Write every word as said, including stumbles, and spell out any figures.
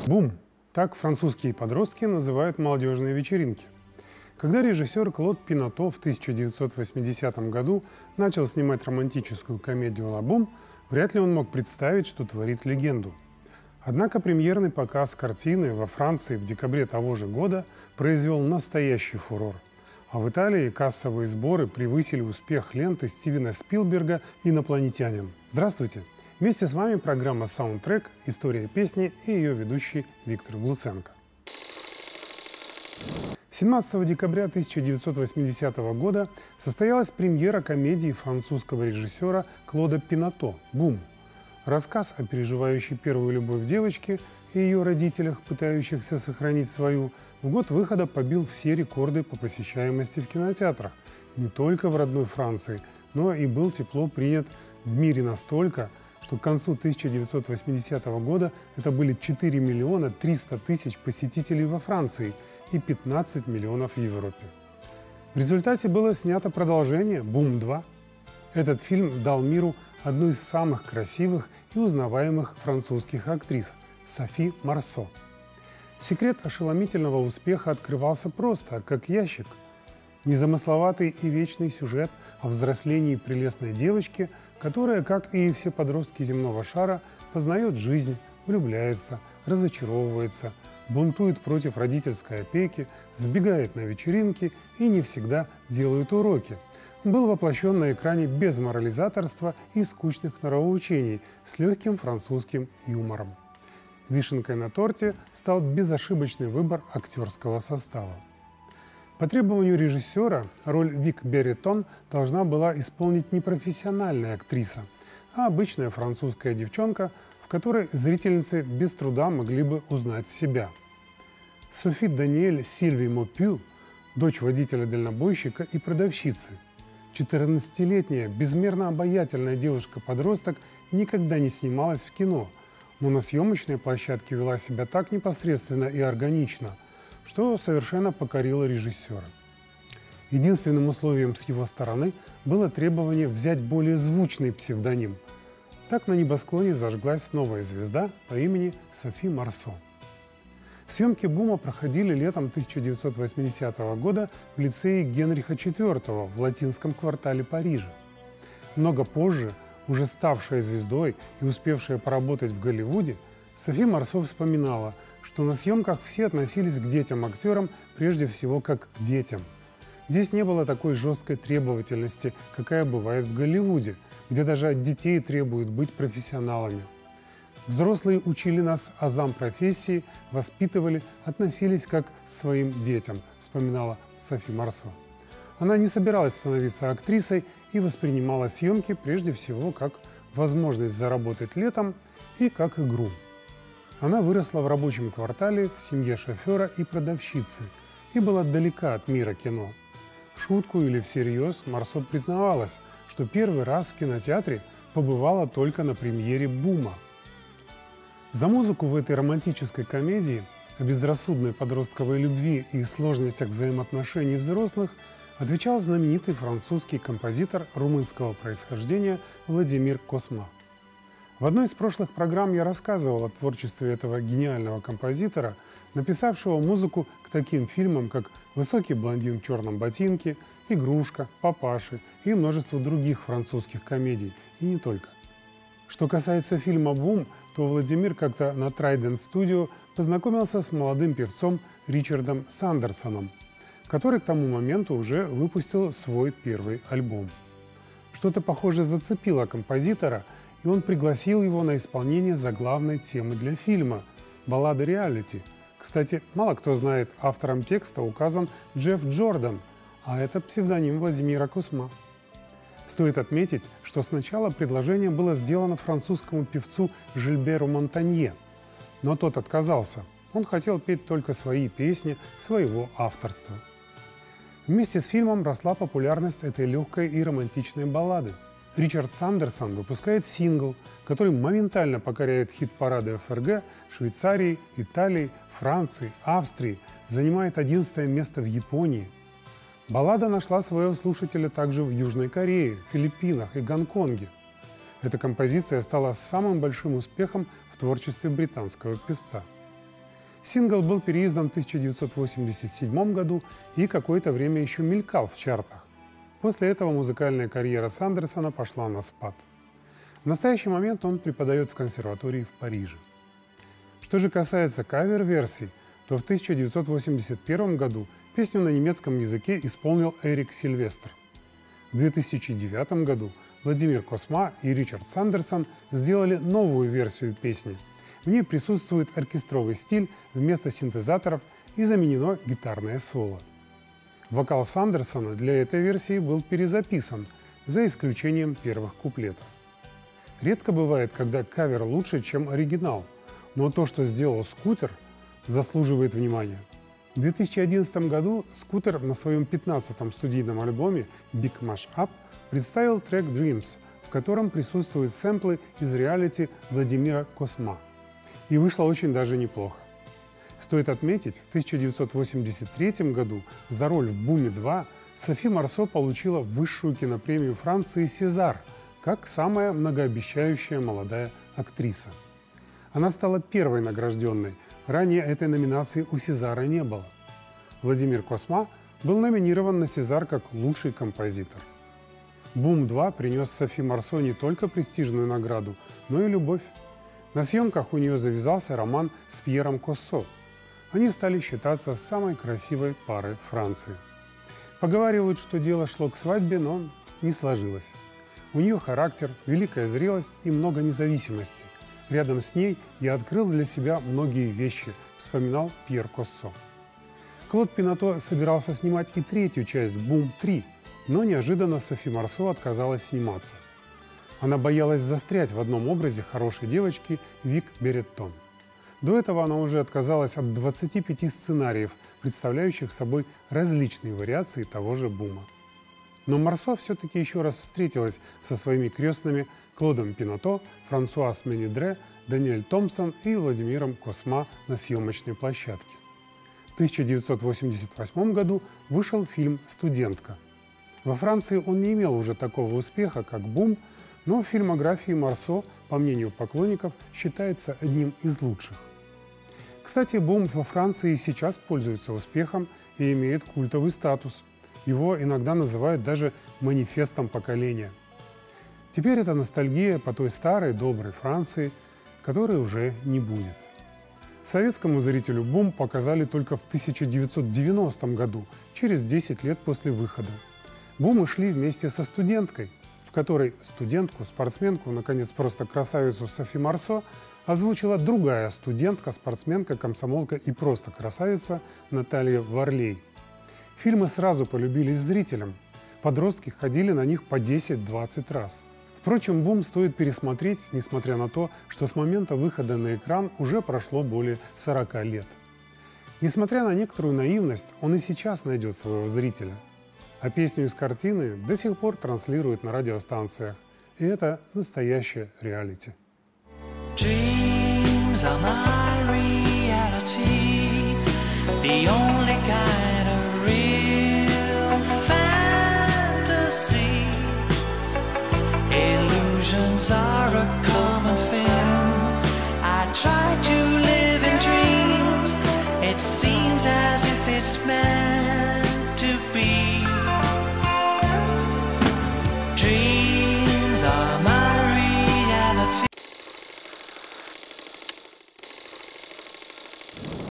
Бум! Так французские подростки называют молодежные вечеринки. Когда режиссер Клод Пинато в тысяча девятьсот восьмидесятом году начал снимать романтическую комедию «Ла Бум», вряд ли он мог представить, что творит легенду. Однако премьерный показ картины во Франции в декабре того же года произвел настоящий фурор. А в Италии кассовые сборы превысили успех ленты Стивена Спилберга «Инопланетянин». Здравствуйте! Вместе с вами программа «Саундтрек. История песни» и ее ведущий Виктор Глуценко. семнадцатого декабря тысяча девятьсот восьмидесятого года состоялась премьера комедии французского режиссера Клода Пинато «Бум». Рассказ о переживающей первую любовь девочки и ее родителях, пытающихся сохранить свою, в год выхода побил все рекорды по посещаемости в кинотеатрах, не только в родной Франции, но и был тепло принят в мире настолько, что к концу тысяча девятьсот восьмидесятого года это были четыре миллиона триста тысяч посетителей во Франции и пятнадцать миллионов в Европе. В результате было снято продолжение «Бум два». Этот фильм дал миру одну из самых красивых и узнаваемых французских актрис – Софи Марсо. Секрет ошеломительного успеха открывался просто, как ящик. Незамысловатый и вечный сюжет о взрослении прелестной девочки, которая, как и все подростки земного шара, познает жизнь, влюбляется, разочаровывается, бунтует против родительской опеки, сбегает на вечеринки и не всегда делает уроки, был воплощен на экране без морализаторства и скучных нравоучений с легким французским юмором. Вишенкой на торте стал безошибочный выбор актерского состава. По требованию режиссера роль Вик Беретон должна была исполнить не профессиональная актриса, а обычная французская девчонка, в которой зрительницы без труда могли бы узнать себя. Софи Даниэль Сильви Мопю, дочь водителя-дальнобойщика и продавщицы. четырнадцатилетняя, безмерно обаятельная девушка-подросток никогда не снималась в кино, но на съемочной площадке вела себя так непосредственно и органично, что совершенно покорило режиссера. Единственным условием с его стороны было требование взять более звучный псевдоним. Так на небосклоне зажглась новая звезда по имени Софи Марсо. Съемки «Бума» проходили летом тысяча девятьсот восьмидесятого года в лицее Генриха четвёртого в латинском квартале Парижа. Много позже, уже ставшая звездой и успевшая поработать в Голливуде, Софи Марсо вспоминала, что на съемках все относились к детям-актерам прежде всего как к детям. Здесь не было такой жесткой требовательности, какая бывает в Голливуде, где даже от детей требуют быть профессионалами. Взрослые учили нас азам профессии, воспитывали, относились как к своим детям, вспоминала Софи Марсо. Она не собиралась становиться актрисой и воспринимала съемки прежде всего как возможность заработать летом и как игру. Она выросла в рабочем квартале в семье шофера и продавщицы и была далека от мира кино. В шутку или всерьез Марсо признавалась, что первый раз в кинотеатре побывала только на премьере «Бума». За музыку в этой романтической комедии о безрассудной подростковой любви и сложностях взаимоотношений взрослых отвечал знаменитый французский композитор румынского происхождения Владимир Косма. В одной из прошлых программ я рассказывал о творчестве этого гениального композитора, написавшего музыку к таким фильмам, как «Высокий блондин в черном ботинке», «Игрушка», «Папаши» и множество других французских комедий, и не только. Что касается фильма «Бум», то Владимир как-то на Trident Studio познакомился с молодым певцом Ричардом Сандерсоном, который к тому моменту уже выпустил свой первый альбом. Что-то похожее зацепило композитора, и он пригласил его на исполнение заглавной темы для фильма – баллады реалити. Кстати, мало кто знает, автором текста указан Джефф Джордан, а это псевдоним Владимира Косма. Стоит отметить, что сначала предложение было сделано французскому певцу Жильберу Монтанье, но тот отказался. Он хотел петь только свои песни, своего авторства. Вместе с фильмом росла популярность этой легкой и романтичной баллады. Ричард Сандерсон выпускает сингл, который моментально покоряет хит-парады эф эр гэ, Швейцарии, Италии, Франции, Австрии, занимает одиннадцатое место в Японии. Баллада нашла своего слушателя также в Южной Корее, Филиппинах и Гонконге. Эта композиция стала самым большим успехом в творчестве британского певца. Сингл был переиздан в тысяча девятьсот восемьдесят седьмом году и какое-то время еще мелькал в чартах. После этого музыкальная карьера Сандерсона пошла на спад. В настоящий момент он преподает в консерватории в Париже. Что же касается кавер-версий, то в тысяча девятьсот восемьдесят первом году песню на немецком языке исполнил Эрик Сильвестр. В две тысячи девятом году Владимир Косма и Ричард Сандерсон сделали новую версию песни. В ней присутствует оркестровый стиль вместо синтезаторов и заменено гитарное соло. Вокал Сандерсона для этой версии был перезаписан, за исключением первых куплетов. Редко бывает, когда кавер лучше, чем оригинал, но то, что сделал Скутер, заслуживает внимания. В две тысячи одиннадцатом году Скутер на своем пятнадцатом студийном альбоме Big Mash Up представил трек Dreams, в котором присутствуют сэмплы из реалити Владимира Косма. И вышло очень даже неплохо. Стоит отметить, в тысяча девятьсот восемьдесят третьем году за роль в «Буме два» Софи Марсо получила высшую кинопремию Франции «Сезар» как самая многообещающая молодая актриса. Она стала первой награжденной, ранее этой номинации у «Сезара» не было. Владимир Косма был номинирован на «Сезар» как лучший композитор. «Бум два» принес Софи Марсо не только престижную награду, но и любовь. На съемках у нее завязался роман с Пьером Коссо. Они стали считаться самой красивой парой Франции. Поговаривают, что дело шло к свадьбе, но не сложилось. У нее характер, великая зрелость и много независимости. Рядом с ней я открыл для себя многие вещи, вспоминал Пьер Коссо. Клод Пинато собирался снимать и третью часть «Бум три», но неожиданно Софи Марсо отказалась сниматься. Она боялась застрять в одном образе хорошей девочки Вик Береттон. До этого она уже отказалась от двадцати пяти сценариев, представляющих собой различные вариации того же Бума. Но Марсо все-таки еще раз встретилась со своими крестными Клодом Пинато, Франсуаз Менидре, Даниэль Томпсон и Владимиром Косма на съемочной площадке. В тысяча девятьсот восемьдесят восьмом году вышел фильм «Студентка». Во Франции он не имел уже такого успеха, как «Бум», но в фильмографии Марсо, по мнению поклонников, считается одним из лучших. Кстати, «Бум» во Франции и сейчас пользуется успехом и имеет культовый статус. Его иногда называют даже манифестом поколения. Теперь это ностальгия по той старой доброй Франции, которой уже не будет. Советскому зрителю «Бум» показали только в тысяча девятьсот девяностом году, через десять лет после выхода. «Бумы» шли вместе со «Студенткой», в которой студентку, спортсменку, наконец, просто красавицу Софи Марсо озвучила другая студентка, спортсменка, комсомолка и просто красавица Наталья Варлей. Фильмы сразу полюбились зрителям. Подростки ходили на них по десять-двадцать раз. Впрочем, «Бум» стоит пересмотреть, несмотря на то, что с момента выхода на экран уже прошло более сорока лет. Несмотря на некоторую наивность, он и сейчас найдет своего зрителя. А песню из картины до сих пор транслируют на радиостанциях. И это настоящее реалити. Dreams are my reality, the only kind of real fantasy. Illusions are a